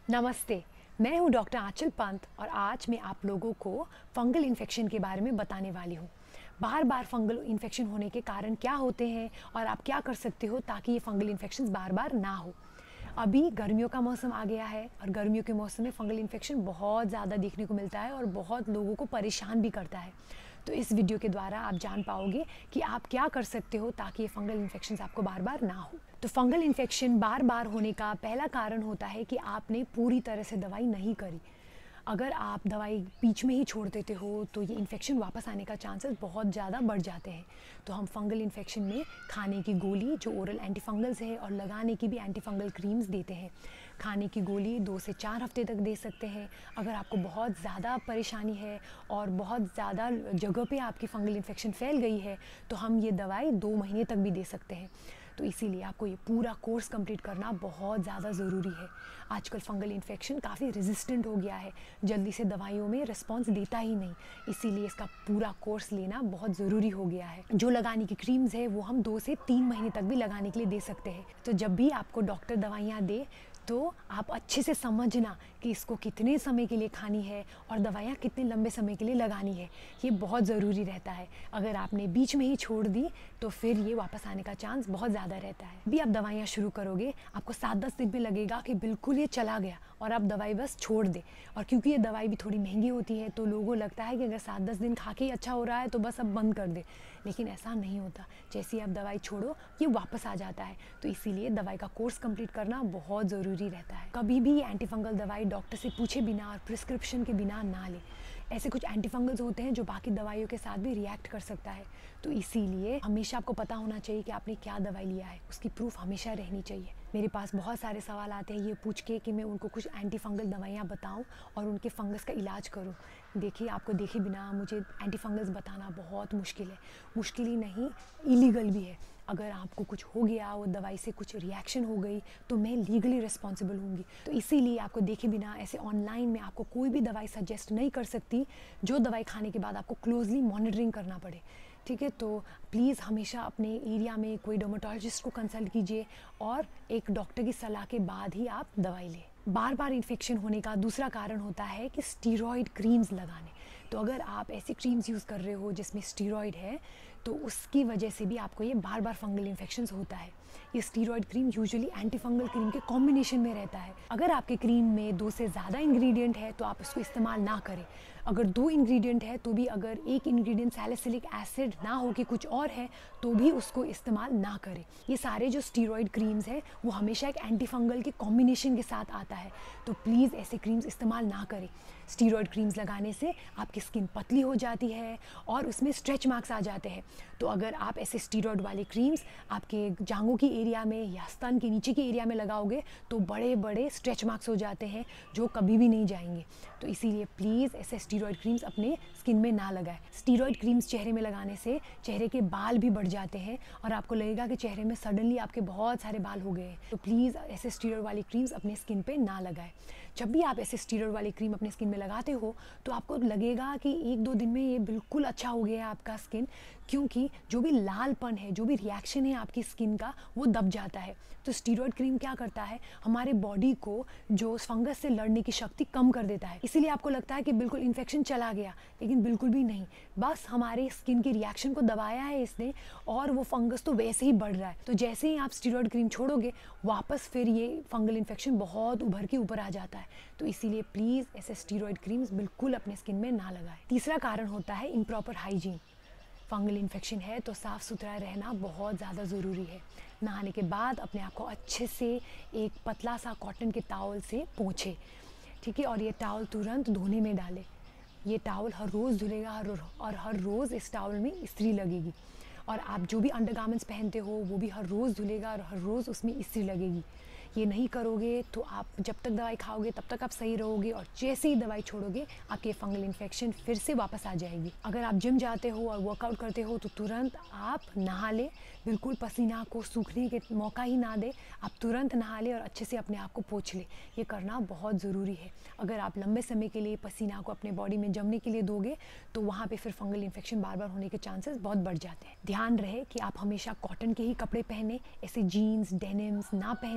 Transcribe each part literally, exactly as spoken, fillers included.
नमस्ते, मैं हूं डॉक्टर आंचल पंत और आज मैं आप लोगों को फंगल इन्फेक्शन के बारे में बताने वाली हूं। बार बार फंगल इन्फेक्शन होने के कारण क्या होते हैं और आप क्या कर सकते हो ताकि ये फंगल इन्फेक्शन बार बार ना हो। अभी गर्मियों का मौसम आ गया है और गर्मियों के मौसम में फंगल इन्फेक्शन बहुत ज़्यादा देखने को मिलता है और बहुत लोगों को परेशान भी करता है। तो इस वीडियो के द्वारा आप जान पाओगे कि आप क्या कर सकते हो ताकि ये फंगल इन्फेक्शन आपको बार बार ना हो। तो फंगल इन्फेक्शन बार बार होने का पहला कारण होता है कि आपने पूरी तरह से दवाई नहीं करी। अगर आप दवाई बीच में ही छोड़ देते हो तो ये इन्फेक्शन वापस आने का चांसेस बहुत ज़्यादा बढ़ जाते हैं। तो हम फंगल इन्फेक्शन में खाने की गोली जो ओरल एंटी फंगल्स है और लगाने की भी एंटी फंगल क्रीम्स देते हैं। खाने की गोली दो से चार हफ्ते तक दे सकते हैं। अगर आपको बहुत ज़्यादा परेशानी है और बहुत ज़्यादा जगह पे आपकी फंगल इन्फेक्शन फैल गई है तो हम ये दवाई दो महीने तक भी दे सकते हैं। तो इसीलिए आपको ये पूरा कोर्स कंप्लीट करना बहुत ज़्यादा ज़रूरी है। आजकल फंगल इन्फेक्शन काफ़ी रेजिस्टेंट हो गया है, जल्दी से दवाइयों में रिस्पॉन्स देता ही नहीं, इसीलिए इसका पूरा कोर्स लेना बहुत ज़रूरी हो गया है। जो लगाने की क्रीम्स है वो हम दो से तीन महीने तक भी लगाने के लिए दे सकते हैं। तो जब भी आपको डॉक्टर दवाइयाँ दे तो आप अच्छे से समझना कि इसको कितने समय के लिए खानी है और दवाइयाँ कितने लंबे समय के लिए लगानी है, ये बहुत ज़रूरी रहता है। अगर आपने बीच में ही छोड़ दी तो फिर ये वापस आने का चांस बहुत ज़्यादा रहता है। भी आप दवाइयाँ शुरू करोगे आपको सात दस दिन में लगेगा कि बिल्कुल ये चला गया और आप दवाई बस छोड़ दे। और क्योंकि ये दवाई भी थोड़ी महंगी होती है तो लोगों को लगता है कि अगर सात दस दिन खा के ही अच्छा हो रहा है तो बस अब बंद कर दे, लेकिन ऐसा नहीं होता। जैसे ही आप दवाई छोड़ो ये वापस आ जाता है। तो इसीलिए दवाई का कोर्स कंप्लीट करना बहुत ज़रूरी रहता है। कभी भी एंटी फंगल दवाई डॉक्टर से पूछे बिना और प्रिस्क्रिप्शन के बिना ना ले। ऐसे कुछ एंटी फंगल्स होते हैं जो बाकी दवाइयों के साथ भी रिएक्ट कर सकता है। तो इसीलिए हमेशा आपको पता होना चाहिए कि आपने क्या दवाई लिया है, उसकी प्रूफ हमेशा रहनी चाहिए। मेरे पास बहुत सारे सवाल आते हैं ये पूछ के कि मैं उनको कुछ एंटी फंगल दवाइयाँ बताऊं और उनके फंगस का इलाज करूं। देखिए, आपको देखे बिना मुझे एंटी फंगल्स बताना बहुत मुश्किल है। मुश्किल ही नहीं, इलीगल भी है। अगर आपको कुछ हो गया, वो दवाई से कुछ रिएक्शन हो गई तो मैं लीगली रिस्पॉन्सिबल होंगी। तो इसीलिए आपको देखे बिना ऐसे ऑनलाइन में आपको कोई भी दवाई सजेस्ट नहीं कर सकती जो दवाई खाने के बाद आपको क्लोजली मॉनिटरिंग करना पड़े। ठीक है, तो प्लीज़ हमेशा अपने एरिया में कोई डर्मेटोलॉजिस्ट को कंसल्ट कीजिए और एक डॉक्टर की सलाह के बाद ही आप दवाई लें। बार बार इन्फेक्शन होने का दूसरा कारण होता है कि स्टीरॉयड क्रीम्स लगाने। तो अगर आप ऐसी क्रीम्स यूज़ कर रहे हो जिसमें स्टीरॉयड है तो उसकी वजह से भी आपको ये बार बार फंगल इन्फेक्शंस होता है। ये steroid cream usually anti fungal cream के कॉम्बिनेशन में रहता है। अगर आपके क्रीम में दो से ज़्यादा इंग्रेडिएंट है तो आप उसको इस्तेमाल ना करें। अगर दो इंग्रेडिएंट है तो भी अगर एक इंग्रेडिएंट सैलिसिलिक एसिड ना हो कि कुछ और है तो भी उसको इस्तेमाल ना करें। ये सारे जो स्टीरॉयड क्रीम्स है वो हमेशा एक एंटी फंगल के कॉम्बिनेशन के साथ आता है, तो प्लीज़ ऐसे क्रीम्स इस्तेमाल ना करें। स्टीरॉयड क्रीम्स लगाने से आपकी स्किन पतली हो जाती है और उसमें स्ट्रेच मार्क्स आ जाते हैं। तो अगर आप ऐसे स्टीरॉयड वाले क्रीम्स आपके जांघों की एरिया में या स्तन के नीचे की एरिया में लगाओगे तो बड़े बड़े स्ट्रेच मार्क्स हो जाते हैं जो कभी भी नहीं जाएंगे। तो इसीलिए प्लीज़ ऐसे स्टीरॉयड क्रीम्स अपने स्किन में ना लगाएं। स्टीरॉयड क्रीम्स चेहरे में लगाने से चेहरे के बाल भी बढ़ जाते हैं और आपको लगेगा कि चेहरे में सडनली आपके बहुत सारे बाल हो गए हैं। तो प्लीज़ ऐसे स्टीरॉयड वाली क्रीम्स अपने स्किन पे ना लगाएं। जब भी आप ऐसे स्टीरॉयड वाली क्रीम अपने स्किन में लगाते हो तो आपको लगेगा कि एक दो दिन में ये बिल्कुल अच्छा हो गया है आपका स्किन, क्योंकि जो भी लालपन है, जो भी रिएक्शन है आपकी स्किन का वो दब जाता है। तो स्टीरॉयड क्रीम क्या करता है, हमारे बॉडी को जो फंगस से लड़ने की शक्ति कम कर देता है। इसीलिए आपको लगता है कि बिल्कुल इन्फेक्शन चला गया, लेकिन बिल्कुल भी नहीं। बस हमारे स्किन की रिएक्शन को दबाया है इसने और वो फंगस तो वैसे ही बढ़ रहा है। तो जैसे ही आप स्टीरॉयड क्रीम छोड़ोगे वापस फिर ये फंगल इन्फेक्शन बहुत उभर के ऊपर आ जाता है। तो इसीलिए प्लीज़ ऐसे स्टीरॉयड क्रीम्स बिल्कुल अपने स्किन में ना लगाएं। तीसरा कारण होता है इम्प्रॉपर हाइजीन। फंगल इन्फेक्शन है तो साफ़ सुथरा रहना बहुत ज़्यादा ज़रूरी है। नहाने के बाद अपने आप को अच्छे से एक पतला सा कॉटन के टावल से पोंछे, ठीक है, और ये टावल तुरंत धोने में डालें। ये टावल हर रोज़ धुलेगा हर और हर रोज़ इस टावल में इस्त्री लगेगी। और आप जो भी अंडरगारमेंट्स पहनते हो वो भी हर रोज़ धुलेगा और हर रोज़ उसमें इस्त्री लगेगी। ये नहीं करोगे तो आप जब तक दवाई खाओगे तब तक आप सही रहोगे और जैसे ही दवाई छोड़ोगे आपके फंगल इन्फेक्शन फिर से वापस आ जाएगी। अगर आप जिम जाते हो और वर्कआउट करते हो तो तुरंत आप नहा ले, बिल्कुल पसीना को सूखने के मौका ही ना दे, आप तुरंत नहा ले और अच्छे से अपने आप को पोंछ ले। ये करना बहुत ज़रूरी है। अगर आप लंबे समय के लिए पसीना को अपने बॉडी में जमने के लिए दोगे तो वहाँ पे फिर फंगल इन्फेक्शन बार बार होने के चांसेस बहुत बढ़ जाते हैं। ध्यान रहे कि आप हमेशा कॉटन के ही कपड़े पहने, ऐसे जीन्स डेनिम्स ना पहने,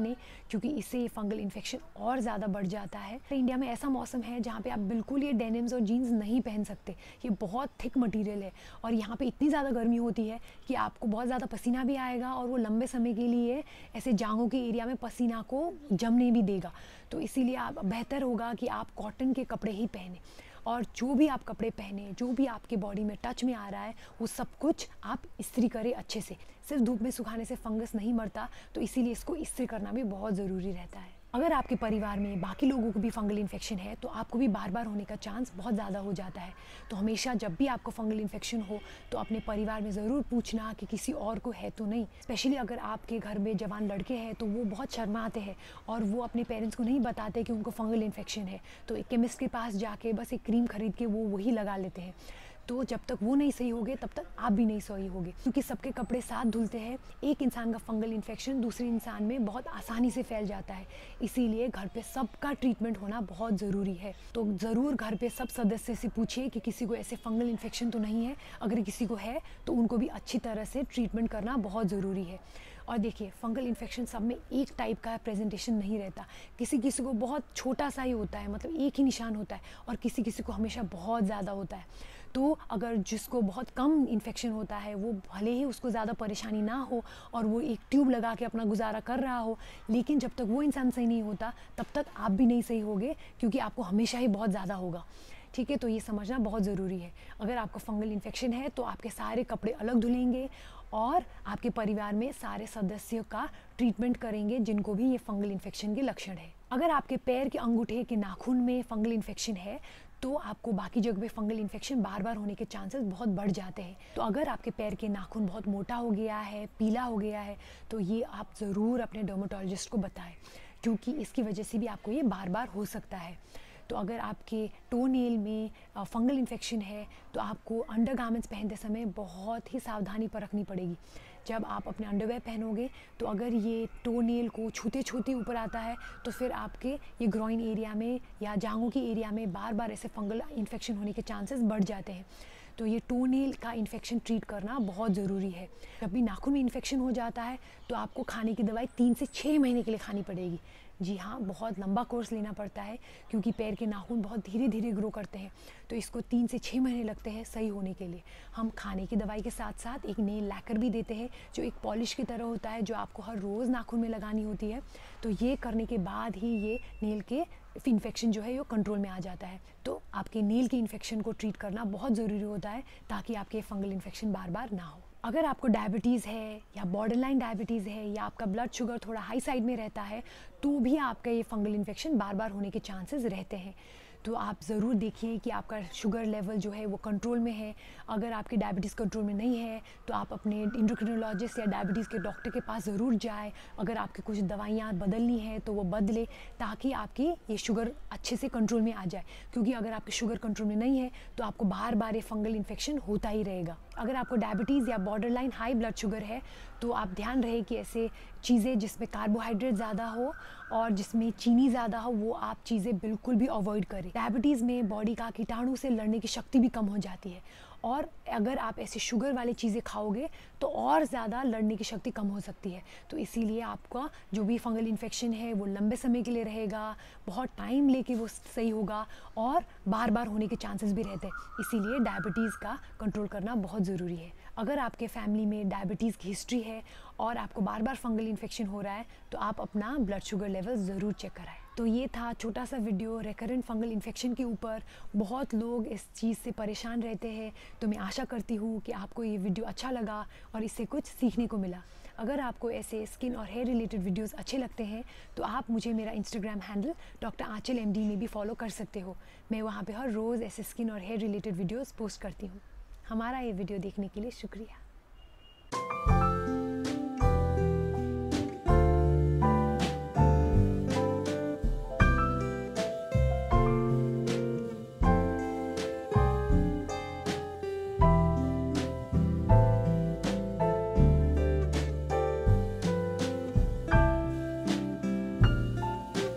क्योंकि इससे ये फंगल इन्फेक्शन और ज़्यादा बढ़ जाता है। इंडिया में ऐसा मौसम है जहाँ पे आप बिल्कुल ये डेनिम्स और जीन्स नहीं पहन सकते, ये बहुत थिक मटेरियल है और यहाँ पे इतनी ज़्यादा गर्मी होती है कि आपको बहुत ज़्यादा पसीना भी आएगा और वो लंबे समय के लिए ऐसे जांघों के एरिया में पसीना को जमने भी देगा। तो इसीलिए आप बेहतर होगा कि आप कॉटन के कपड़े ही पहने और जो भी आप कपड़े पहने, जो भी आपके बॉडी में टच में आ रहा है, वो सब कुछ आप इस्त्री करें अच्छे से। सिर्फ धूप में सुखाने से फंगस नहीं मरता, तो इसीलिए इसको इस्त्री करना भी बहुत ज़रूरी रहता है। अगर आपके परिवार में बाकी लोगों को भी फंगल इन्फेक्शन है तो आपको भी बार बार होने का चांस बहुत ज़्यादा हो जाता है। तो हमेशा जब भी आपको फंगल इन्फेक्शन हो तो अपने परिवार में ज़रूर पूछना कि किसी और को है तो नहीं। स्पेशली अगर आपके घर में जवान लड़के हैं तो वो बहुत शर्माते हैं और वो अपने पेरेंट्स को नहीं बताते कि उनको फंगल इन्फेक्शन है, तो एक केमिस्ट के पास जाके बस एक क्रीम खरीद के वो वही लगा लेते हैं। तो जब तक वो नहीं सही होगे तब तक आप भी नहीं सही होगे, क्योंकि सबके कपड़े साथ धुलते हैं। एक इंसान का फंगल इन्फेक्शन दूसरे इंसान में बहुत आसानी से फैल जाता है, इसीलिए घर पे सबका ट्रीटमेंट होना बहुत ज़रूरी है। तो ज़रूर घर पे सब सदस्य से पूछिए कि किसी को ऐसे फंगल इन्फेक्शन तो नहीं है। अगर किसी को है तो उनको भी अच्छी तरह से ट्रीटमेंट करना बहुत ज़रूरी है। और देखिए, फंगल इन्फेक्शन सब में एक टाइप का प्रेजेंटेशन नहीं रहता, किसी किसी को बहुत छोटा सा ही होता है, मतलब एक ही निशान होता है, और किसी किसी को हमेशा बहुत ज़्यादा होता है। तो अगर जिसको बहुत कम इन्फेक्शन होता है वो भले ही उसको ज़्यादा परेशानी ना हो और वो एक ट्यूब लगा के अपना गुजारा कर रहा हो, लेकिन जब तक वो इंसान सही नहीं होता तब तक आप भी नहीं सही होगे, क्योंकि आपको हमेशा ही बहुत ज़्यादा होगा। ठीक है, तो ये समझना बहुत ज़रूरी है। अगर आपको फंगल इन्फेक्शन है तो आपके सारे कपड़े अलग धुलेंगे और आपके परिवार में सारे सदस्यों का ट्रीटमेंट करेंगे जिनको भी ये फंगल इन्फेक्शन के लक्षण है। अगर आपके पैर के अंगूठे के नाखून में फंगल इन्फेक्शन है तो आपको बाकी जगह पे फंगल इन्फेक्शन बार बार होने के चांसेस बहुत बढ़ जाते हैं। तो अगर आपके पैर के नाखून बहुत मोटा हो गया है, पीला हो गया है, तो ये आप ज़रूर अपने डर्मेटोलॉजिस्ट को बताएं, क्योंकि इसकी वजह से भी आपको ये बार बार हो सकता है। तो अगर आपके टो नेल में फंगल इन्फेक्शन है तो आपको अंडरगारमेंट्स पहनते समय बहुत ही सावधानी बरतनी पड़ेगी। जब आप अपने अंडरवेयर पहनोगे तो अगर ये टो नेल को छूते छूते ऊपर आता है तो फिर आपके ये ग्रॉइन एरिया में या जांघों के एरिया में बार बार ऐसे फंगल इन्फेक्शन होने के चांसेस बढ़ जाते हैं। तो ये टो नेल का इन्फेक्शन ट्रीट करना बहुत ज़रूरी है। जब भी नाखून में इन्फेक्शन हो जाता है तो आपको खाने की दवाई तीन से छः महीने के लिए खानी पड़ेगी। जी हाँ, बहुत लंबा कोर्स लेना पड़ता है, क्योंकि पैर के नाखून बहुत धीरे धीरे ग्रो करते हैं, तो इसको तीन से छः महीने लगते हैं सही होने के लिए। हम खाने की दवाई के साथ साथ एक नेल लैकर भी देते हैं जो एक पॉलिश की तरह होता है, जो आपको हर रोज़ नाखून में लगानी होती है। तो ये करने के बाद ही ये नेल के इन्फेक्शन जो है वो कंट्रोल में आ जाता है। तो आपके नेल के इन्फेक्शन को ट्रीट करना बहुत ज़रूरी होता है ताकि आपके फंगल इन्फेक्शन बार बार ना हो। अगर आपको डायबिटीज़ है या बॉर्डरलाइन डायबिटीज़ है या आपका ब्लड शुगर थोड़ा हाई साइड में रहता है तो भी आपका ये फंगल इन्फेक्शन बार बार होने के चांसेस रहते हैं। तो आप ज़रूर देखिए कि आपका शुगर लेवल जो है वो कंट्रोल में है। अगर आपकी डायबिटीज़ कंट्रोल में नहीं है तो आप अपने एंडोक्रिनोलॉजिस्ट या डायबिटीज़ के डॉक्टर के पास ज़रूर जाए। अगर आपकी कुछ दवाइयाँ बदलनी है तो वो बदले, ताकि आपकी ये शुगर अच्छे से कंट्रोल में आ जाए, क्योंकि अगर आपकी शुगर कंट्रोल में नहीं है तो आपको बार बार ये फंगल इन्फेक्शन होता ही रहेगा। अगर आपको डायबिटीज़ या बॉर्डरलाइन हाई ब्लड शुगर है तो आप ध्यान रहे कि ऐसे चीज़ें जिसमें कार्बोहाइड्रेट ज़्यादा हो और जिसमें चीनी ज़्यादा हो वो आप चीज़ें बिल्कुल भी अवॉइड करें। डायबिटीज़ में बॉडी का कीटाणु से लड़ने की शक्ति भी कम हो जाती है, और अगर आप ऐसे शुगर वाली चीज़ें खाओगे तो और ज़्यादा लड़ने की शक्ति कम हो सकती है। तो इसीलिए आपका जो भी फंगल इन्फेक्शन है वो लंबे समय के लिए रहेगा, बहुत टाइम लेके वो सही होगा और बार बार होने के चांसेस भी रहते हैं। इसीलिए डायबिटीज़ का कंट्रोल करना बहुत ज़रूरी है। अगर आपके फैमिली में डायबिटीज़ की हिस्ट्री है और आपको बार बार फंगल इन्फेक्शन हो रहा है तो आप अपना ब्लड शुगर लेवल ज़रूर चेक कराएं। तो ये था छोटा सा वीडियो रिकरेंट फंगल इन्फेक्शन के ऊपर। बहुत लोग इस चीज़ से परेशान रहते हैं, तो मैं आशा करती हूँ कि आपको ये वीडियो अच्छा लगा और इससे कुछ सीखने को मिला। अगर आपको ऐसे स्किन और हेयर रिलेटेड वीडियोस अच्छे लगते हैं तो आप मुझे मेरा Instagram handle doctor Aanchal M D में भी फॉलो कर सकते हो। मैं वहाँ पे हर रोज़ ऐसे स्किन और हेयर रिलेटेड वीडियोस पोस्ट करती हूँ। हमारा ये वीडियो देखने के लिए शुक्रिया।